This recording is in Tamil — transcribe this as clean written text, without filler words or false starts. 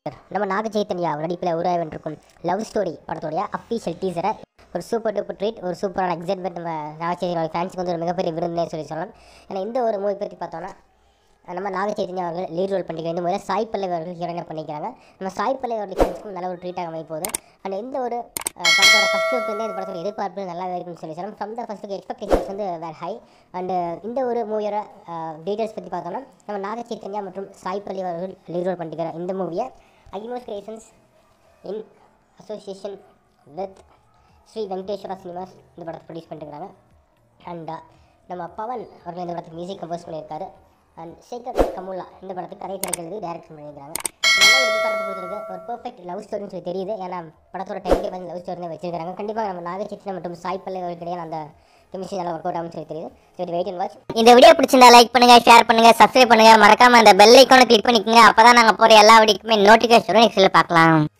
நம்ம நாக சைத்தன்யா நடிப்பில் உருவாகின்றிருக்கும் லவ் ஸ்டோரி படத்தோடைய அஃபீஷியல் டீசரை ஒரு சூப்பர் டூப்பர் ட்ரீட், ஒரு சூப்பரான எக்ஸைட்மெண்ட் நம்ம நாக சைத்தன்யா ஃபேன்ஸுக்கு வந்து ஒரு மிகப்பெரிய விருதுனே சொல்லலாம். ஏன்னா இந்த ஒரு மூவி பற்றி பார்த்தோன்னா நம்ம நாக சைத்தன்யா அவர்கள் லீட் ரோல் பண்ணிக்கிற இந்த முறை சாய் பல்லவி அவர்கள் ஹீரோயினாக பண்ணிக்கிறாங்க. நம்ம சாய் பல்லவி அவர்கள் ஃபேன்ஸுக்கும் நல்ல ஒரு ட்ரீட்டாக அமைய போகுது. அண்ட் இந்த ஒரு படத்தோட ஃபஸ்ட் லுக்லேருந்து இந்த படத்தோட எதிர்பார்ப்பு நல்லாவே இருக்குன்னு சொல்லலாம். ஃப்ரம் த ஃபஸ்ட்டுக்கு எக்ஸ்பெக்டேஷன்ஸ் வந்து வேறு ஹை. அண்டு இந்த ஒரு மூவியோட டீட்டெயில்ஸ் பற்றி பார்த்தோம்னா நம்ம நாக சைத்தன்யா மற்றும் சாய் பல்லவி அவர்கள் லீட் ரோல் பண்ணிக்கிற இந்த மூவியை அகிமோஸ் Creations in association with Sri Venkateswara cinemas இந்த படத்தை ப்ரொடியூஸ் பண்ணிட்டுருக்காங்க. அண்ட் நம்ம பவன் அவர்கள் இந்த படத்துக்கு மியூசிக் கம்போஸ் பண்ணியிருக்காரு. அண்ட் சேகர் கமுல்லா இந்த படத்துக்கு கதை கிடைக்கிறது டேரக்ஷன் பண்ணியிருக்காங்க. நல்ல ஒரு எதிர்பார்ப்பு கொடுத்துருக்கு. ஒரு பெர்ஃபெக்ட் லவ் ஸ்டோரின்னு சொல்லி தெரியுது. ஏன்னா படத்தோட டைட்டில் வந்து லவ் ஸ்டோரி தான் வச்சிருக்காங்க. கண்டிப்பாக நம்ம நாக சைத்தன்யா மற்றும் சாய் பல்லவி அவர்களுக்கிடையே அந்த கெமிஸ்ட்ரி நல்லா ஒர்க் அவுட் ஆகும்னு சொல்லி தெரியுது. சரி, வெயிட் அண்ட் வாட்ச். இந்த வீடியோ பிடிச்சிருந்தா லைக் பண்ணுங்க, ஷேர் பண்ணுங்க, சப்ஸ்கிரைப் பண்ணுங்க, மறக்காம அந்த பெல் ஐக்கானை கிளிக் பண்ணிக்கோங்க. அப்பதான் நாங்கள் போகிற எல்லா வீடியோக்குமே நோட்டிஃபிகேஷன் நெக்ஸ்ட்ல பார்க்கலாம்.